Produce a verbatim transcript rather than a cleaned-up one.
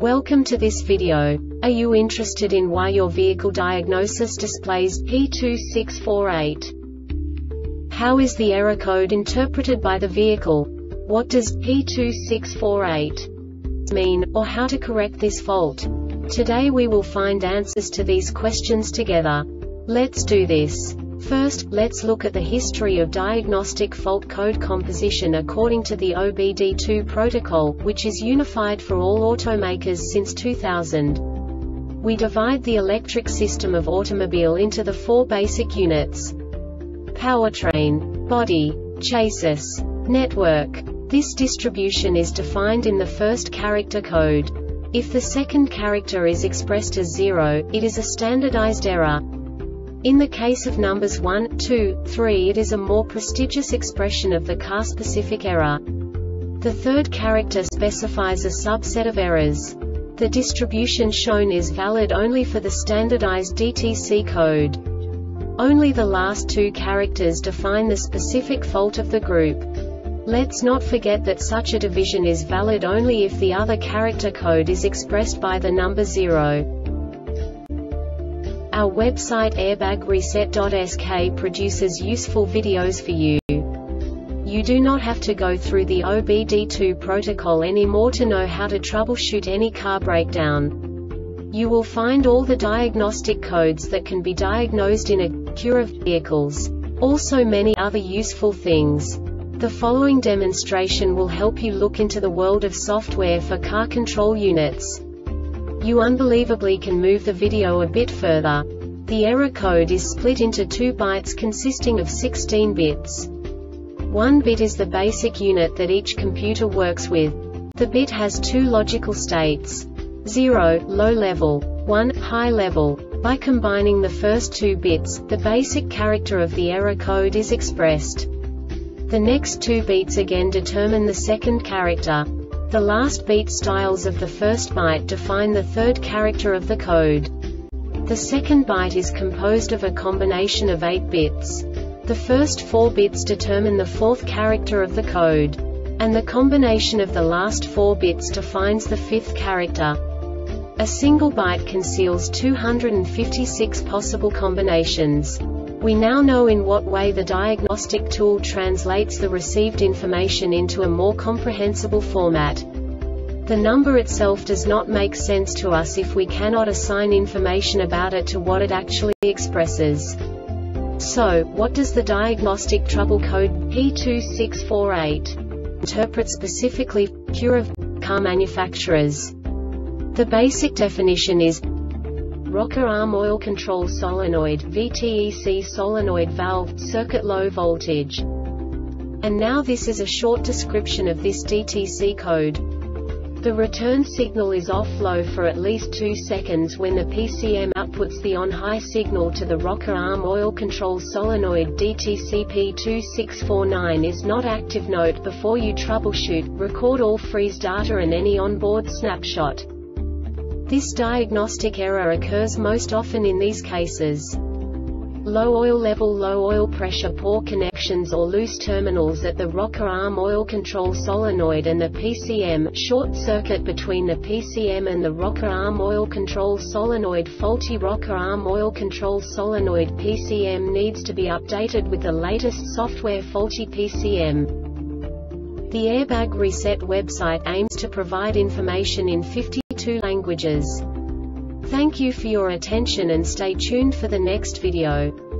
Welcome to this video. Are you interested in why your vehicle diagnosis displays P two six four eight? How is the error code interpreted by the vehicle? What does P two six four eight mean, or how to correct this fault? Today we will find answers to these questions together. Let's do this. First, let's look at the history of diagnostic fault code composition according to the O B D two protocol, which is unified for all automakers since two thousand. We divide the electric system of automobile into the four basic units: powertrain, body, chassis, network. This distribution is defined in the first character code. If the second character is expressed as zero, it is a standardized error. In the case of numbers one, two, three, it is a more prestigious expression of the car-specific error. The third character specifies a subset of errors. The distribution shown is valid only for the standardized D T C code. Only the last two characters define the specific fault of the group. Let's not forget that such a division is valid only if the other character code is expressed by the number zero. Our website airbag reset dot S K produces useful videos for you. You do not have to go through the O B D two protocol anymore to know how to troubleshoot any car breakdown. You will find all the diagnostic codes that can be diagnosed in Acura vehicles. Also many other useful things. The following demonstration will help you look into the world of software for car control units. You unbelievably can move the video a bit further. The error code is split into two bytes consisting of sixteen bits. One bit is the basic unit that each computer works with. The bit has two logical states: zero, low level, one, high level. By combining the first two bits, the basic character of the error code is expressed. The next two beats again determine the second character. The last beat styles of the first byte define the third character of the code. The second byte is composed of a combination of eight bits. The first four bits determine the fourth character of the code. And the combination of the last four bits defines the fifth character. A single byte conceals two hundred fifty-six possible combinations. We now know in what way the diagnostic tool translates the received information into a more comprehensible format. The number itself does not make sense to us if we cannot assign information about it to what it actually expresses. So, what does the diagnostic trouble code P two six four eight interpret specifically for Acura car manufacturers? The basic definition is rocker arm oil control solenoid V T E C solenoid valve, circuit low voltage. And now this is a short description of this D T C code. The return signal is off low for at least two seconds when the P C M outputs the on-high signal to the rocker arm oil control solenoid. D T C P two six four nine is not active. Note: before you troubleshoot, record all freeze data and any onboard snapshot. This diagnostic error occurs most often in these cases: low oil level, low oil pressure, poor connections or loose terminals at the rocker arm oil control solenoid and the P C M, short circuit between the P C M and the rocker arm oil control solenoid, faulty rocker arm oil control solenoid. P C M needs to be updated with the latest software. Faulty P C M. The Airbag Reset website aims to provide information in fifty-two languages. Thank you for your attention and stay tuned for the next video.